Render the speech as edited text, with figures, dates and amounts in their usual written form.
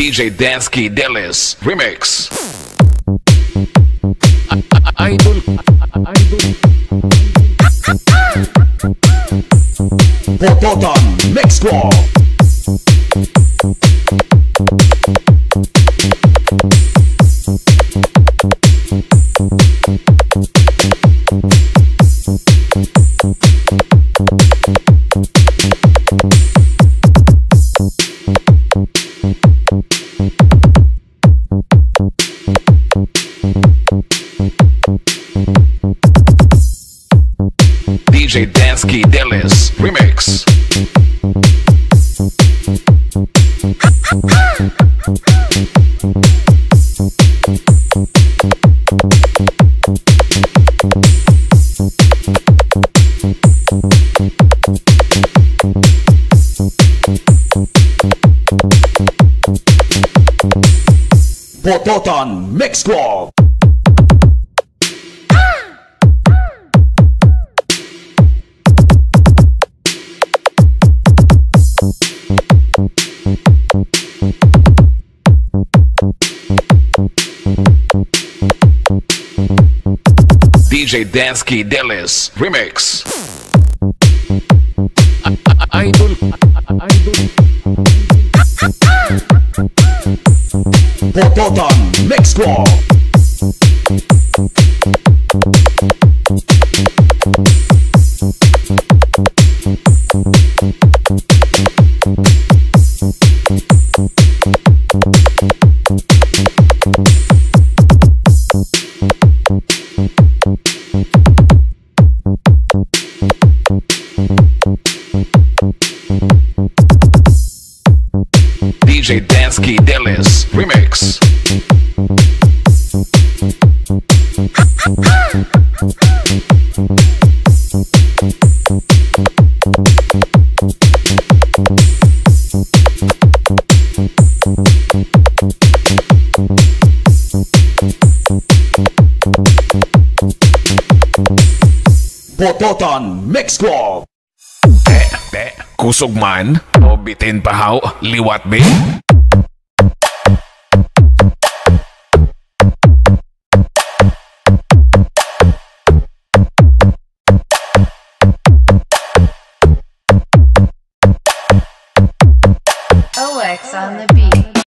DJ Dansky Delis Remix. Idol. Popotan Mix Club. DJ Dansky Delis Remix. Popotan Mix Club. DJ Dansky Delis Remix. Idol. Popotan Mix Club. DJ Dansky Delis Remix. Popotan Mix Club. Kusog man o bitin pahaw liwat be. OX on the beat.